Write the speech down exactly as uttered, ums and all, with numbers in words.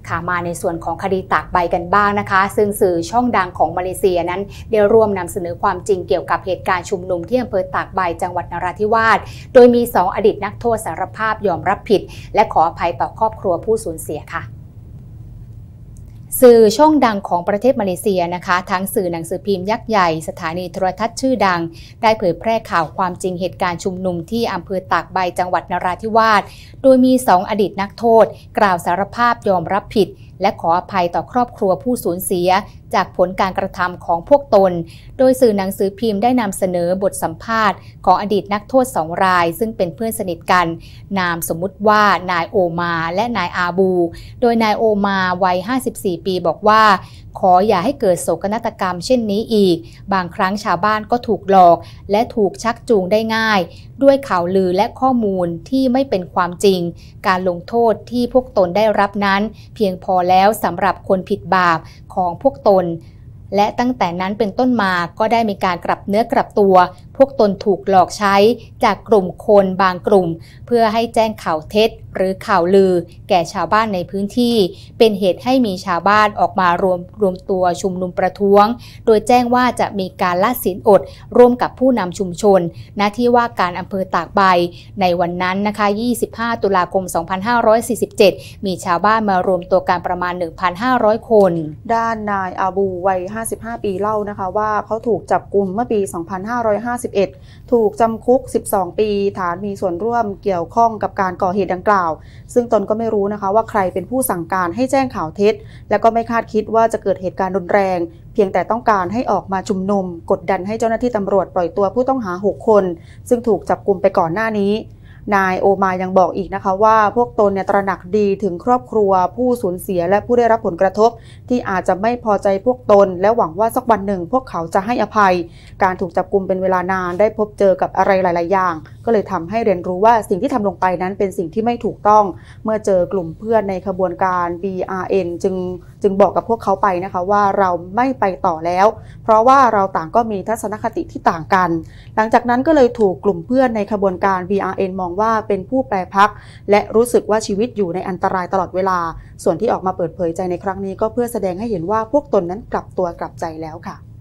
ค่ะมาในส่วนของคดีตากใบกันบ้างนะคะซึ่งสื่อช่องดังของมาเลเซียนั้นได้ร่วมนำเสนอความจริงเกี่ยวกับเหตุการณ์ชุมนุมที่อำเภอตากใบจังหวัดนราธิวาสโดยมีสองอดีตนักโทษสารภาพยอมรับผิดและขออภัยต่อครอบครัวผู้สูญเสียค่ะสื่อช่องดังของประเทศมาเลเซียนะคะทั้งสื่อหนังสือพิมพ์ยักษ์ใหญ่สถานีโทรทัศน์ชื่อดังได้เผยแพร่ข่าวความจริงเหตุการณ์ชุมนุมที่อำเภอตากใบจังหวัดนราธิวาสโดยมีสองอดีตนักโทษกล่าวสารภาพยอมรับผิดและขออภัยต่อครอบครัวผู้สูญเสียจากผลการกระทำของพวกตนโดยสื่อหนังสือพิมพ์ได้นำเสนอบทสัมภาษณ์ของอดีตนักโทษสองรายซึ่งเป็นเพื่อนสนิทกันนามสมมุติว่านายโอมาและนายอาบูโดยนายโอมาวัยห้าสิบสี่ปีบอกว่าขออย่าให้เกิดโศกนาฏกรรมเช่นนี้อีกบางครั้งชาวบ้านก็ถูกหลอกและถูกชักจูงได้ง่ายด้วยข่าวลือและข้อมูลที่ไม่เป็นความจริงการลงโทษที่พวกตนได้รับนั้นเพียงพอแล้วสำหรับคนผิดบาปของพวกตนและตั้งแต่นั้นเป็นต้นมาก็ได้มีการกลับเนื้อกลับตัวพวกตนถูกหลอกใช้จากกลุ่มคนบางกลุ่มเพื่อให้แจ้งข่าวเท็จหรือข่าวลือแก่ชาวบ้านในพื้นที่เป็นเหตุให้มีชาวบ้านออกมารวมรวมตัวชุมนุมประท้วงโดยแจ้งว่าจะมีการละศีลอดร่วมกับผู้นำชุมชนณที่ว่าการอำเภอตากใบในวันนั้นนะคะยี่สิบห้าตุลาคมสองพันห้าร้อยสี่สิบเจ็ดมีชาวบ้านมารวมตัวกันประมาณ หนึ่งพันห้าร้อย คนด้านนายอาบูวัยห้าสิบห้าปีเล่านะคะว่าเขาถูกจับกุมเมื่อปีสองพันห้าร้อยห้าสิบเอ็ดถูกจำคุกสิบสองปีฐานมีส่วนร่วมเกี่ยวข้องกับการก่อเหตุดังกล่าวซึ่งตนก็ไม่รู้นะคะว่าใครเป็นผู้สั่งการให้แจ้งข่าวเท็จและก็ไม่คาดคิดว่าจะเกิดเหตุการณ์รุนแรงเพียงแต่ต้องการให้ออกมาชุมนุมกดดันให้เจ้าหน้าที่ตำรวจปล่อยตัวผู้ต้องหาหกคนซึ่งถูกจับกุมไปก่อนหน้านี้นายโอมายังบอกอีกนะคะว่าพวกตนเนี่ยตระหนักดีถึงครอบครัวผู้สูญเสียและผู้ได้รับผลกระทบที่อาจจะไม่พอใจพวกตนและหวังว่าสักวันหนึ่งพวกเขาจะให้อภัยการถูกจับกุมเป็นเวลานานได้พบเจอกับอะไรหลายๆอย่างก็เลยทำให้เรียนรู้ว่าสิ่งที่ทำลงไปนั้นเป็นสิ่งที่ไม่ถูกต้องเมื่อเจอกลุ่มเพื่อนในขบวนการ บี อาร์ เอ็น จึงจึงบอกกับพวกเขาไปนะคะว่าเราไม่ไปต่อแล้วเพราะว่าเราต่างก็มีทัศนคติที่ต่างกันหลังจากนั้นก็เลยถูกกลุ่มเพื่อนในขบวนการ บี อาร์ เอ็น มองว่าเป็นผู้แปรพักและรู้สึกว่าชีวิตอยู่ในอันตรายตลอดเวลาส่วนที่ออกมาเปิดเผยใจในครั้งนี้ก็เพื่อแสดงให้เห็นว่าพวกตนนั้นกลับตัวกลับใจแล้วค่ะ